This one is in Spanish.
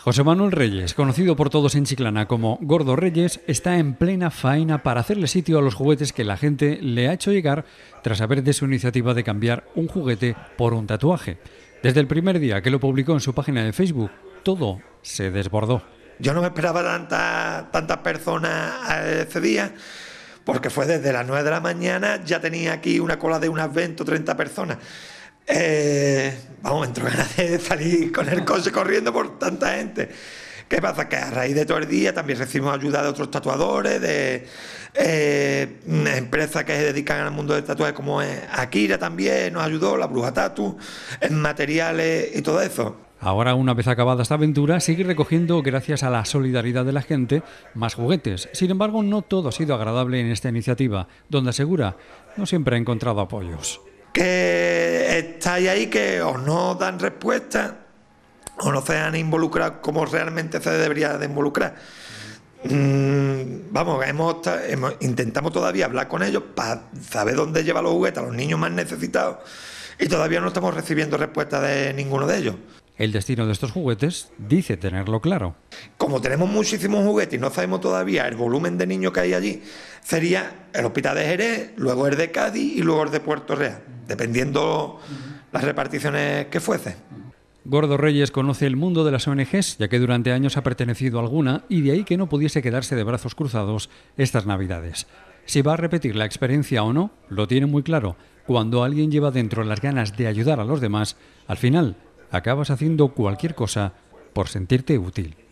José Manuel Reyes, conocido por todos en Chiclana como Gordo Reyes, está en plena faena para hacerle sitio a los juguetes que la gente le ha hecho llegar tras saber de su iniciativa de cambiar un juguete por un tatuaje. Desde el primer día que lo publicó en su página de Facebook, todo se desbordó. Yo no me esperaba tantas personas ese día, porque fue desde las 9 de la mañana, ya tenía aquí una cola de unas 20 o 30 personas. Me entró ganas de salir con el coche corriendo por tanta gente. ¿Qué pasa? Que a raíz de todo el día también recibimos ayuda de otros tatuadores, de empresas que se dedican al mundo del tatuaje, como Akira también nos ayudó, la Bruja Tatu, en materiales y todo eso. Ahora, una vez acabada esta aventura, sigue recogiendo, gracias a la solidaridad de la gente, más juguetes. Sin embargo, no todo ha sido agradable en esta iniciativa, donde asegura no siempre ha encontrado apoyos. Que estáis ahí, que os no dan respuesta o no se han involucrado como realmente se debería de involucrar. Intentamos todavía hablar con ellos para saber dónde lleva los juguetes a los niños más necesitados y todavía no estamos recibiendo respuesta de ninguno de ellos. El destino de estos juguetes dice tenerlo claro. Como tenemos muchísimos juguetes y no sabemos todavía el volumen de niños que hay allí, sería el Hospital de Jerez, luego el de Cádiz y luego el de Puerto Real, dependiendo las reparticiones que fuese. Gordo Reyes conoce el mundo de las ONGs, ya que durante años ha pertenecido a alguna, y de ahí que no pudiese quedarse de brazos cruzados estas Navidades. Si va a repetir la experiencia o no, lo tiene muy claro. Cuando alguien lleva dentro las ganas de ayudar a los demás, al final acabas haciendo cualquier cosa por sentirte útil.